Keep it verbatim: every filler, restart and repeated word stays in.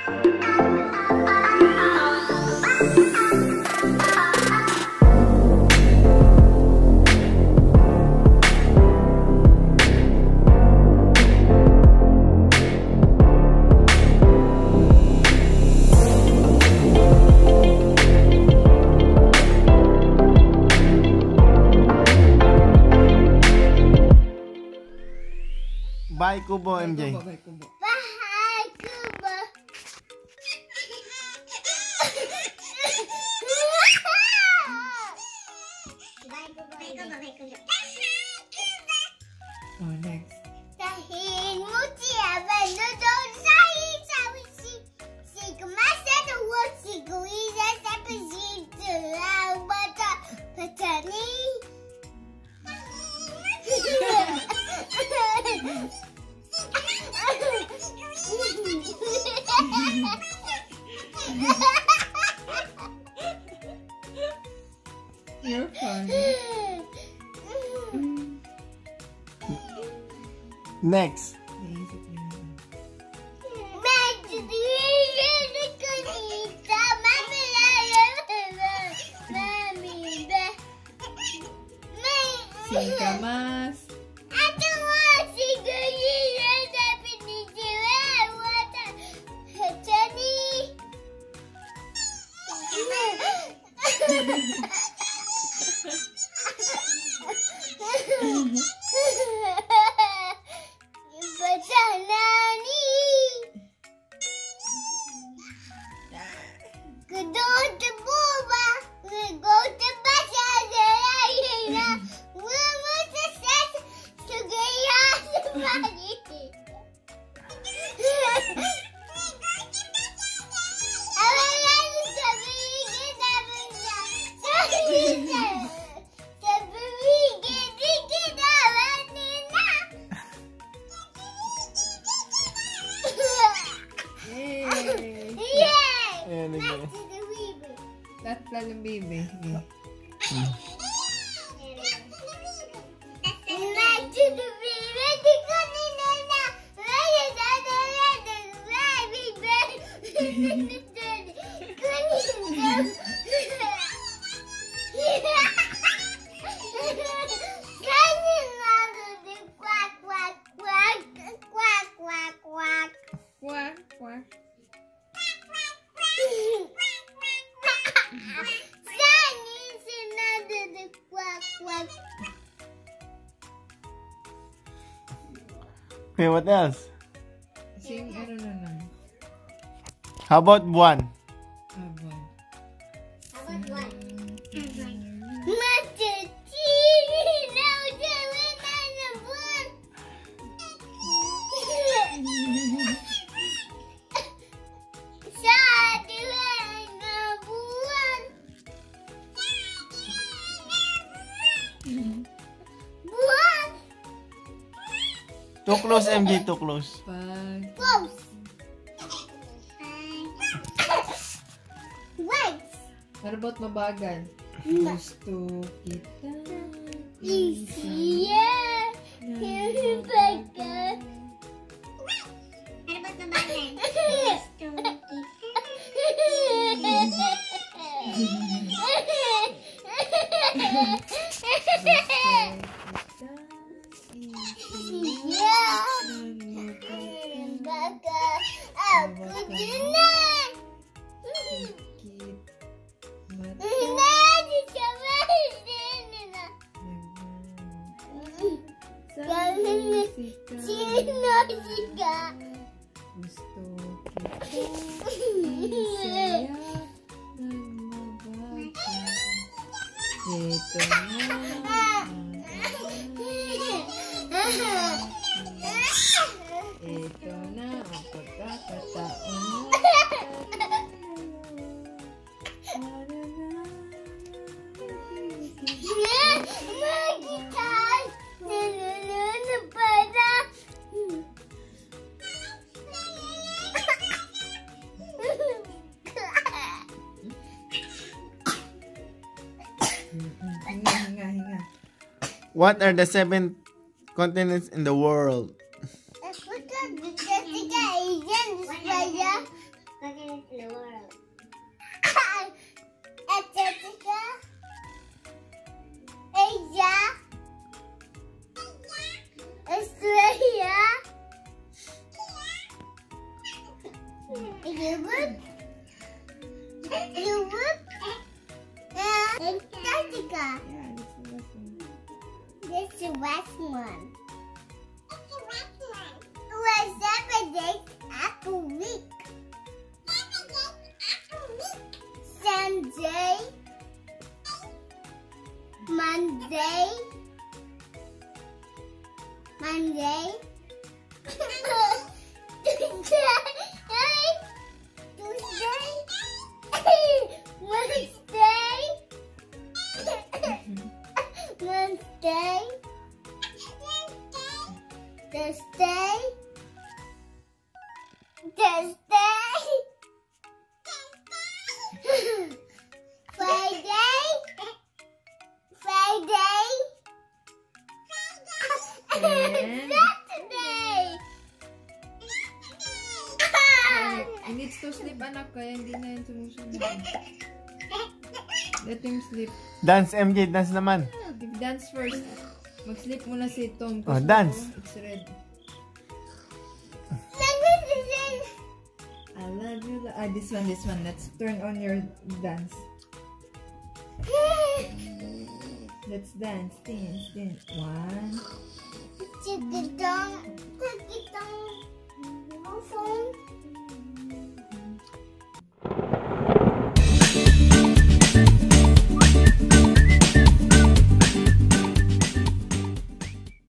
Bye, Kubo, M J. Bye, Kubo. Bahay, Kubo. Bye, Kubo. Bye, Kubo. Bye, Kubo. Oh, next. Dahil mo siya ba na doon sa isawi si si kumasa na huwag si kuwisa sa pasito ang bata patani. You're funny. Next. Cinta más. Tatlong ng Bibe. Hmm. Quack, quack. Okay, what else? Sing, ano na lang. How about buwan? Abang. Too close, M J, too close. Pag. Close. Wait. What about mabagal? Gusto kita. Easy. Here's like that. What about mabagal? Gusto Ito na. Ito na ang pagkakataon mo. Hinga, hinga, hinga. What are the seven continents in the world? Continent in the world. Antarctica. Asia. Australia. Europe. Europe. And Antarctica. Yeah, that's the last one. This is the last one. It was seven days after week. Sunday. Monday. Monday. Tuesday. Tuesday. Wednesday. Wednesday. Thursday. Thursday. Friday. Friday. And- Saturday. He needs to sleep, anak, kaya hindi na yun sumusunod. Let him sleep. Dance, M J. Dance naman. Dance first. Mag-sleep muna si Tom. Oh, dance. It's red. I love you. Ah, this one, this one. Let's turn on your dance. Let's dance. Dance, dance. One. Chicken dong.